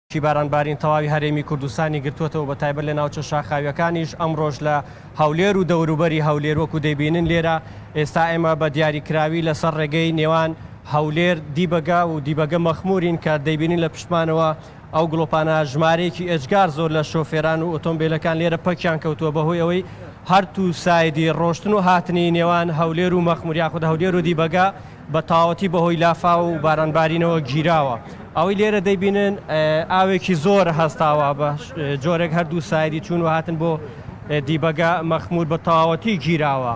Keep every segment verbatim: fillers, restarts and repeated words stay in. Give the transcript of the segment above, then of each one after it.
کی بارانبارین تەواوی هەرێمی کوردستانی گرتووەتەوە بە تایبەت لە ناوچە شاخاویەکانیش ئەمڕۆژ لە هەولێر و دەوروبەری هەولێر وەکو دەیبینن لێرە ئێستا ئێمە بە دیاریکراوی لەسەر ڕێگەی نێوان هەولێر دیبەگا و دیبەگە مەخمورین کە دەیبینین لە پشتمانەوە ئەو گڵۆپانە ژمارەیەکی ئەجگار زۆر لە شۆفێران و ئۆتۆمبیلەکان لێرە پەکیان کەوتووە بەهۆی ئەوەی هەرتوو سایدی ڕۆشتن و هاتنی نێوان هەولێر و مەخمور یاخود هەولێر و دیبەگا بە تاوەتی بەهۆی لافا و بارانبارینەوە گیراوە. ئەوەی لێرە دەیبینن ئاوێکی زۆر هەستاوە بە جۆرێک هەردوو سایدی چوون و هاتن بۆ دیبەگە مەخمور بە تاوەتی گیراوە.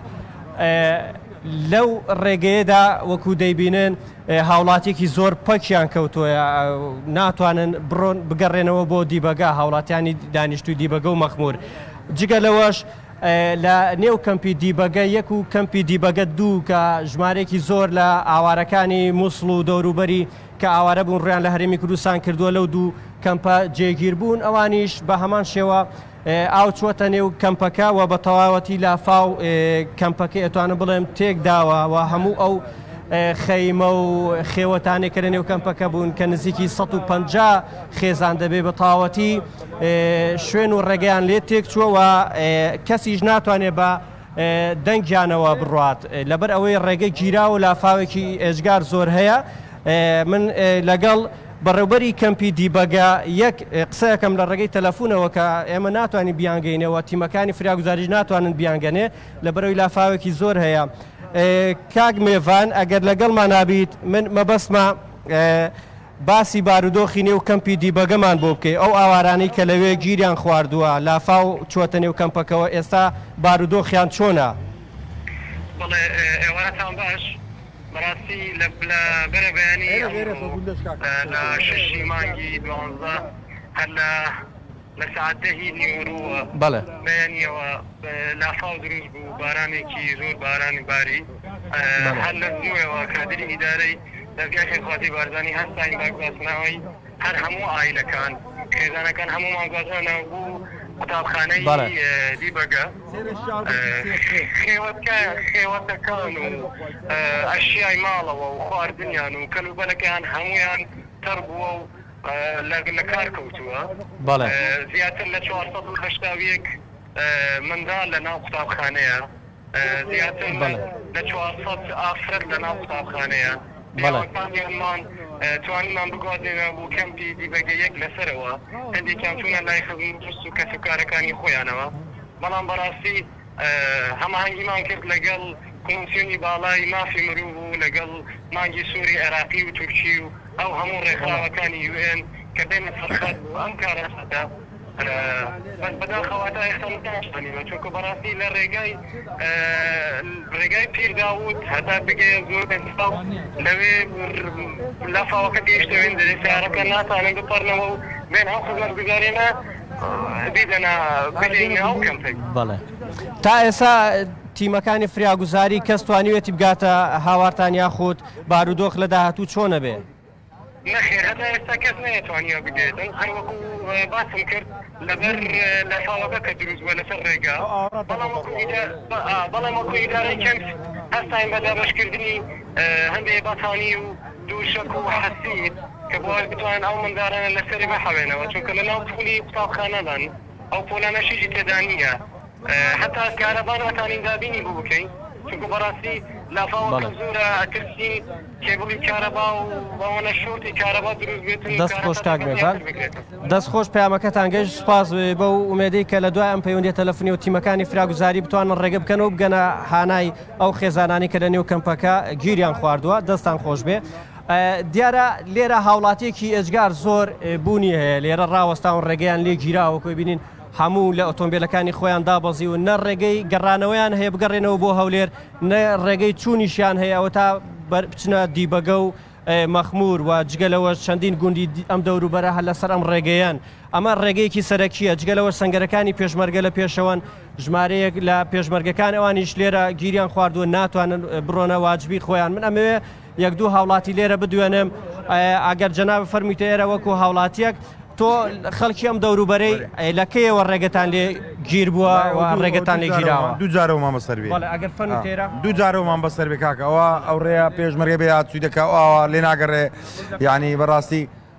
لەو ڕێگەیەدا وەکو دەیبینن هاوڵاتێکی زۆر پەکیان کەوتووە ناتوانن بڕۆن بگەڕێنەوە بۆ دیبەگا هاوڵاتیانی دانیشتوی دیبەگە و مەخمور. جگە لەوەش لە نێو کەمپی دیبەگە یەک و کەمپی دیبەگە دوو کە ژمارێکی زۆر لە ئاوارەکانی مووسڵ و دەوروبەری کە ئاوارە بوون ڕیان لە هەرێمی کوردستان کردووە لەو دوو کەمپە جێگیر بوون ئەوانیش بە هەمان شێوە ئاو چوەتە نێو کەمپەکە و بە تەواوەتی لافاو کەمپەکە ئەتوانە بڵێم تێک داوە و هەموو ئەو خەیمە و خێوەتانێک کە لە نێو کەمپەکە بوون کە نزیکی سەد و پەنجا خێزان دەبێ بە تەواوەتی شوێن و ڕێگەیان لێ تێک چووەوە کەسیش ناتوانێت بە دەنگیانەوە بڕات لەبەر ئەوەی ڕێگە گیرا و لافاوێکی ئێجگار زۆر هەیە. من لەگەڵ بەڕێوبەری کەمپی دیبەگە یەک قسەیەکەم لە ڕێگەی تەلەفۆنەوە کە ئێمە ناتوانین بیانگەینەوە تیمەکانی فراگوزاریش ناتوانن بیانگەنێ لەبەرەوەی لافاوێکی زۆر هەیە. کاک مێڤان ئەگەر لەگەڵمان نابیت من مەبەستمە باسی بارودۆخی نێو کەمپی دیبەگەمان بۆ بکەی ئەو ئاوارانەی کە لەوێ گیریان خواردووە لافاو چوەتە نێو کەمپەکەەوە ئێستا بارودۆخیان چۆنە؟ بەڵێ ئێوارەتان باش بەڕاستی لە بەرە بەیانی لە شەشی مانگی دوانزە هەر لە سعاتدەهی نیوەڕۆوە بەیانیەوە لافاو دروست بوو بارانێکی زۆر بارانی باری هەر لە زووەوە کادری ئیدارەی دەرگای خێرخواتی بارزانی هەستانی باگوازنەوەی هەر هەموو ئایلەکان خێزانەکان هەموو ماگوازانەوە بوو قوتابخانەی دیبەگە خێوەتەکان و ئەشیای ماڵەوە و خواردنیان و کەلوبەلەکەیان هەمویان تەڕ بووە و لە کار کەوتووە زیاتر لە چوارسەد و هەشتا و یەک منداڵ لە ناو قوتابخانەیە زیاتر لە چوارسەد ئافرەت لە ناو قوتابخانەیە مان توانیمان بگوازێنە بۆ کەمپی دیبەگە یەک لەسەرەوە هەندێکیان چوونە لای خزم درست و کەسوکارەکانی خۆیانەوە. بەڵام بەڕاستی هەماهەنگیمان کرد لەگەڵ کۆمسیۆنی باڵای مافی مرۆڤ و لەگەڵ مانگی سووری عێراقی و تورکی و ئەو هەموو ڕێکخراوەکانی یو ئێن کە دێنە سەرخەت و ئەم کارەسەدا بەس بەداخەواتە ئێستانیمە چونکە بەڕاستی لە ڕێگای ڕێگای پیر داوود هەتا بگەیە زۆر لەوێ لافاوەکە گەیشتەوێن دەێ سیارەکە ناتوانن بپەڕنەوە و بێن هەڵ خزمەتگوزارێنە بیدەنا بگەینە ئەو کەمپەی. بەڵێ تا ئێستا تیمەکانی فراگوزاری کەس توانیوێتی بگاتە هاوارتان یاخود بارودۆخ لە داهاتوو چۆنە بێ؟ نەخێر هەتا ئێستا کەس نەیەتوانیوە بگێتن هەروەکو باسم کرد لەبەر لەفاوەکە کە دروست بووە لەسەر ڕێگا بەڵام وەکو ئیدارەی کەمپ هەستاین بە دابەشکردنی هەندێک بەتانی و دووشەک و حەسید کە بۆ بتوانن ئەو منداڵانە لەسەری بەحەوێنەوە چونکە لە ناو پولی قوتابخانەدان ئەو پۆلانەشیشی تێدا نییە هەتا کارەبان ئەتانین دابینی بوو بکەین چونکە بەڕاستی لافاوەکە زۆرە ئەترسین کێبڵی کارەبا و بەوانە شۆرتی کارەبا دروست بێتن. دەست خۆش کاک مێڤان دەست خۆش پەیامەکەتان گەیشت سوپاس بە و ئومێدەی کە لە دوای ئەم پەیوەندیە تەلەفۆنی و تیمەکانی فراگوزاری بتوانن ڕێگە بکەن و بگەنە هانای ئەو خێزانانی کە لە نێو کەمپەکە گیریان خواردووە دەستان خۆش بێ. دیارە لێرە هاوڵاتێکی ئەجگار زۆر بوونی هەیە لێرە ڕاوەستاون ڕێگەیان لێ گیراوە کۆی بینین هەموو لە ئۆتۆمبیلەکانی خۆیان دابەزی و نە ڕێگەی گەڕانەوەیان هەیە بگەڕێنەوە بۆ هەولێر نە ڕێگەی چوونیشیان هەیە ئەوە تا بچنە دیبەگە و مەخمور و جگەلەوە چەندین گوندی ئەم دەوروبەرە هەر لەسەر ئەم ڕێگەیان ئەمە ڕێگەیەکی سەرەکیە جگەلەوە سەنگەرەکانی پێشمەرگە لە پێشەوەن ژمارەیەک لە پێشمەرگەکان ئەوانیش لێرە گیریان خواردووە ناتوانن بڕۆنە واجبی خۆیان. من ئەمەوێ یەک دوو هاوڵاتی لێرە بدوێنم ئەگەر جەناب فەرمیتە ئێرە وەکو هاوڵاتیەک تۆ خەڵکی ئەم دەوروبەرەی لەکەیەوە ڕێگەتان لێ گیر بووە ڕێگەتان لێ گیراوە دوو جارەوەمان بەسەر بێ ئەگەر فەرمی تێرە دوو جارەوەمان بەسەر بێ کاکە ئەوە ئەو ڕێیا پێشمەرگە بێ چووی دەکا ئەوە لێ ناگەڕێ یعنی بەڕاستی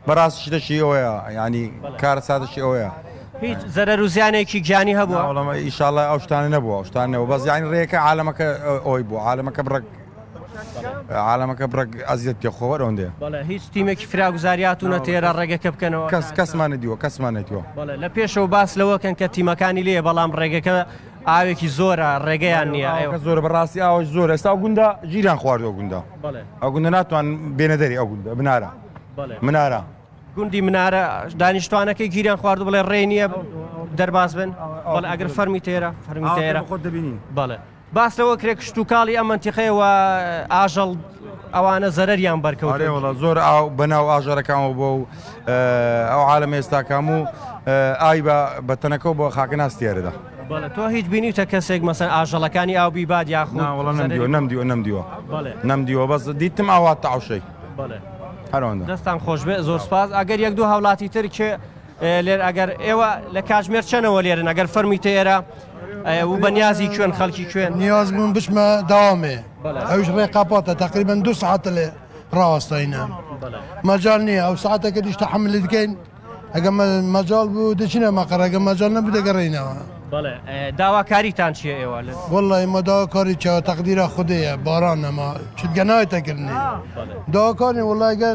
بەڕاستیش دەشی ئەوەیە ینی کارە سادەشی ئەوەیە هیچ زەرەر و زیانێکی گیانی هەبووە وەڵام ئیشاڵڵا ئەو شتانە نەبووە ئەو شتانەوە بەس یانی ڕێەکە عالەمەکە ئەوی بوو عالەمەکە بڕک عالەمەکە بڕک ئەزیەت تێخۆوە ئەوەندێ بەڵێ هیچ تیمێکی فراگوزاریاتونە تێرە ڕێگەکە بکەنەوە کەس کەسمانە دیوە کەسمانێتەوە بەڵێ لە پێشەوە باس لەوەکەن کە تیمەکانی لێ بەڵام ڕێگەکە ئاوێکی زۆرە ڕێگەیان نییە زۆر بەڕاستی ئاوش زۆر ئێستا ئەو گوندە ژیران خواردەوە گوندە ئەو گوندە ناتوان بێنە دەری ئەو گوندە بنارە منارە گوندی منارە دانیشتوانەکەی گیریان خواردو بڵێ ڕێ نییە دەرباز بن بەڵێ ئەگەر فەرمی تێرە فەرمی تێرە بەڵێ باس لەوە کرێ کشتتوکاڵی ئەم منتیقەیەوە ئاژەڵ ئەوانە زەرەریان بەرکەوتێەوە زۆر ئاو بەناو ئاژەرەکانەوە بۆ ئەو عالەمە ئێستاکەم و ئای بە تەنەکەەوە بۆ خاکەناس تێرەدا تۆ هیچ بینیتە کەسێک مەسەن ئاژەڵەکانی ئاوبی باد یاخۆ نەمدیوە نەمدیوە نەمدیوە نەمدیوە بەس دیتم ئاوات تەعوشەی هەرەوەندە دەستان خۆش بێ زۆر سپاس ئەگەر یەک دوو هاوڵاتی تر کێ لێر ئەگەر ئێوە لە کاتژمێر چەنەوە لێرن ئەگەر فەرمی تێرە و بەنیازی کوێن خەڵکی کوێن نیاز بوون بچمە داوامێ ئەوش ڕێ قاپاتە تقریبا دو ساعتە لێ ڕاوەستاینە مەجال نییە ئەو ساعتەکە دیش تەحمل دکەین ئەگە مەجال بوو دەچینە مەقەڕ ئەگە مەجال نەبوو دەگەڕێینەوە بەڵێ داواکاریتان چییە ئێوە والله ئێمە داواکاری چاوە تەقدیرە خودەیە باران نەما چتگە نایەتەکردنی داواکاری وڵای گەر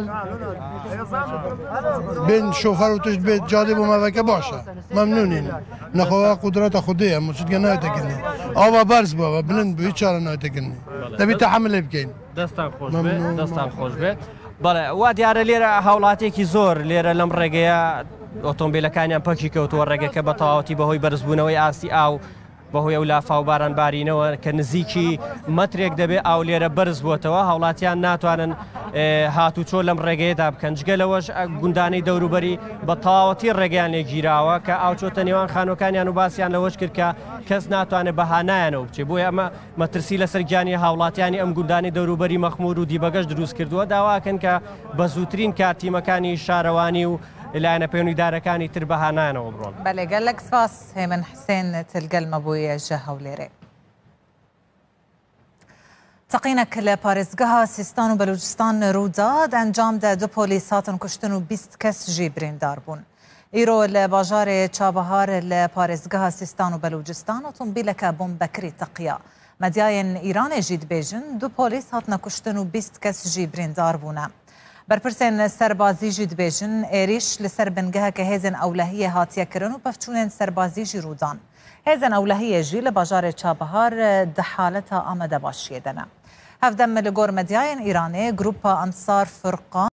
بین شۆفەر و توشت بێت جادی بۆ مەوەکە باشە مەمنونین نەخۆوا قودرەتە خودەیە چتگە نایەتەکردنی ئاوا بەرز بووە بلند بوو هیچ چارە نایەتەکردنی دەبی تەحملێ بکەین دەستان خۆش دەستان خۆش بێت بەڵێ وا دیارە لێرە هاوڵاتێکی زۆر لێرە لەم ڕێگەیە ئۆتۆمبیلەکانیان پەکی کەوتووە ڕێگەکە بە تەواوەتی بەهۆی بەرزبوونەوەی ئاستی ئاو بەهۆی ئەو لافاو باران بارینەوە کە نزیکی مەترێک دەبێت ئاو لێرە بەرز بووەتەوە هاوڵاتیان ناتوانن هاتوچۆ لەم ڕێگەیەدا بکەن جگەلەوەش گوندانەی دەوروبەری بە تەواوەتی ڕێگەیان لێگیراوە کە ئاوچۆتە نێوان خانۆکانیان و باسییان لەوەش کرد کە کەس ناتوانێت بەهانایانەوە بچێ بۆی ئەمە مەترسی لەسەر گیانی هاوڵاتیانی ئەم گوندانی دەوروبەری مەخمور و دیبەگەش دروست کردووە داواکەن کە بە زووترین کارتیمەکانی شارەوانی و لایەنە پەیوەندیدارەکانی تر بەهانایانەوە بڕۆن بەڵێ گەلێک سپاس هێمن حسێن تلگەلمە بۆیە ژە هەولێرێ تەقینێک لە پارێزگەها سیستان و بەلوچستان ڕووداد ئەنجام دا دو پۆلیس هاتن کوشتن و بیست کەس ژی بریندار بوون ئیرۆ لە باژارێ چابەهار لە پارێزگەها سیستان و بەلوچستان ئۆتۆمبیلەکە بۆمبەکری تەقیە مەدیایەن ئیرانێ ژی دبێژن دو پۆلیس هاتنە کوشتن و بیست کەس ژی بریندار بوونە بەرپرسێن سەربازیژی دبێژن ئێریش لەسەر بنگەهەکە هێزن ئەولەهیە هاتیەکردن و پەفچوونێن سەربازیژی ڕوودان هێزن ئەولەهیەژی لە باژارێ چابەهار دەحالەتە ئامادە باشیێدەنە هەفدەم لە گۆر مەدیایەن ئیرانێ گروپە ئەنسار فرقان